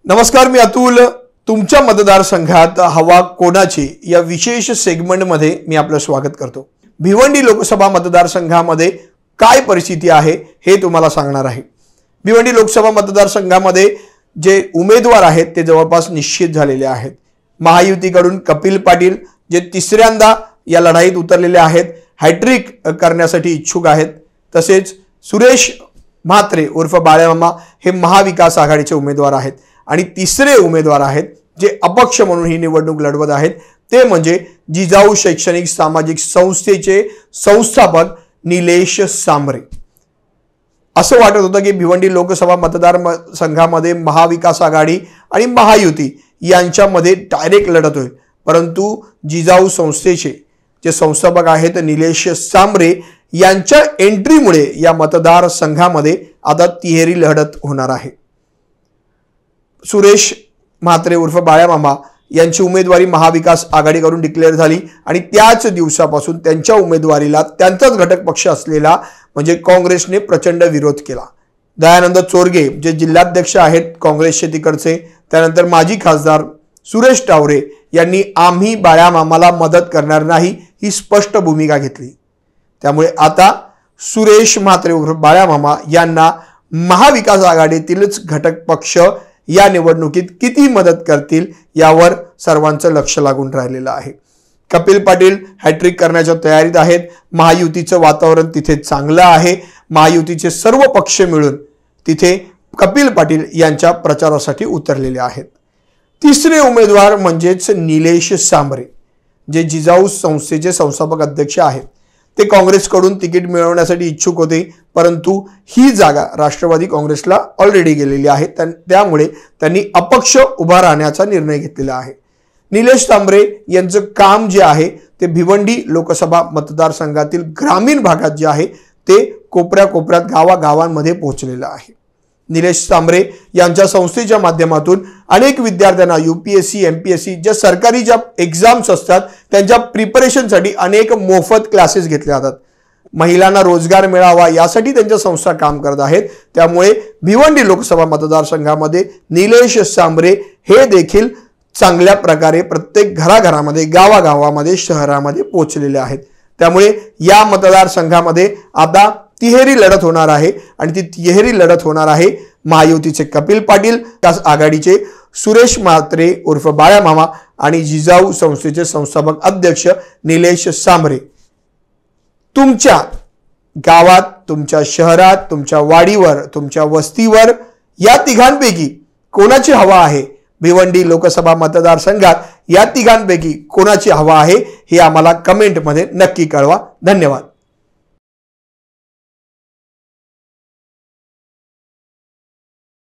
नमस्कार, मी अतुल. तुमच्या मतदारसंघात हवा कोणाची या विशेष सेगमेंटमध्ये मी आपलं स्वागत करतो. भिवंडी लोकसभा मतदारसंघामध्ये काय परिस्थिती आहे हे तुम्हाला सांगणार आहे. भिवंडी लोकसभा मतदारसंघामध्ये जे उमेदवार आहेत ते जवळपास निश्चित झालेले आहेत. महायुतीकडून कपिल पाटील जे तिसऱ्यांदा या लढाईत उतरलेले आहेत, हॅट्रिक करण्यासाठी इच्छुक आहेत. तसेच सुरेश म्हात्रे उर्फ बाळ्यामामा हे महाविकास आघाडीचे उमेदवार आहेत. आणि तिसरे उमेदवार आहेत जे अपक्ष म्हणून ही निवडणूक लढवत आहेत ते म्हणजे जिजाऊ शैक्षणिक सामाजिक संस्थेचे संस्थापक निलेश सांबरे. असं वाटत होतं की भिवंडी लोकसभा मतदारसंघामध्ये महाविकास आघाडी आणि महायुती यांच्यामध्ये डायरेक्ट लढत होईल, परंतु जिजाऊ संस्थेचे जे संस्थापक आहेत निलेश सांबरे यांच्या एंट्रीमुळे या मतदारसंघामध्ये आता तिहेरी लढत होणार आहे. सुरेश म्हात्रे उर्फ बाळ्यामामा यांची उमेदवारी महाविकास आघाडीकडून डिक्लेअर झाली आणि त्याच दिवसापासून त्यांच्या उमेदवारीला त्यांचाच घटक पक्ष असलेला म्हणजे काँग्रेसने प्रचंड विरोध केला. दयानंद चोरगे जे जिल्हाध्यक्ष आहेत काँग्रेसचे तिकडचे, त्यानंतर माजी खासदार सुरेश टावरे यांनी आम्ही बाळ्यामामाला मदत करणार नाही ही स्पष्ट भूमिका घेतली. त्यामुळे आता सुरेश म्हात्रे उर्फ बाळ्यामामा यांना महाविकास आघाडीतीलच घटक पक्ष या निवडणुकीत किती मदत करतील यावर सर्वांचं लक्ष लागून राहिलेलं आहे. कपिल पाटील हॅट्रिक करण्याच्या तयारीत आहेत. महायुतीचं वातावरण तिथे चांगलं आहे. महायुतीचे सर्व पक्ष मिळून तिथे कपिल पाटील यांच्या प्रचारासाठी उतरलेले आहेत. तिसरे उमेदवार म्हणजेच निलेश सांबरे जे जिजाऊ संस्थेचे संस्थापक अध्यक्ष आहेत. ते काँग्रेसकडून तिकीट मिळवण्यासाठी इच्छुक होते, परंतु ही जागा राष्ट्रवादी काँग्रेसला ऑलरेडी गेलेली आहे. त्यामुळे त्यांनी अपक्ष उभा राहण्याचा निर्णय घेतलेला आहे. निलेश सांबरे यांचं काम जे आहे ते भिवंडी लोकसभा मतदारसंघातील ग्रामीण भागात जे आहे ते कोपऱ्या कोपऱ्यात गावागावांमध्ये पोहोचलेलं आहे. निलेश सांबरे यांच्या संस्थेच्या माध्यमातून अनेक विद्यार्थ्यांना UPSC MPSC ज्या सरकारी ज्या एक्झाम्स असतात त्यांच्या प्रिपरेशनसाठी अनेक मोफत क्लासेस घेतले जातात. महिलांना रोजगार मिळावा यासाठी त्यांच्या संस्था काम करत आहेत. त्यामुळे भिवंडी लोकसभा मतदारसंघामध्ये निलेश सांबरे हे देखील चांगल्या प्रकारे प्रत्येक घराघरामध्ये गावागावामध्ये शहरामध्ये पोहोचलेले आहेत. त्यामुळे या मतदारसंघामध्ये आता तिहेरी लढत होणार आहे आणि ती तिहेरी लढत होणार आहे महायुतीचे कपिल पाटील, आघाडीचे सुरेश म्हात्रे उर्फ बाळ्यामामा आणि जिजाऊ संस्थेचे संस्थापक अध्यक्ष निलेश सांबरे. तुमच्या गावात, तुमच्या शहरात, तुमच्या वाडीवर, तुमच्या वस्तीवर या तिघांपैकी कोणाची हवा आहे? भिवंडी लोकसभा मतदारसंघात या तिघांपैकी कोणाची हवा आहे हे आम्हाला कमेंटमध्ये नक्की कळवा. धन्यवाद.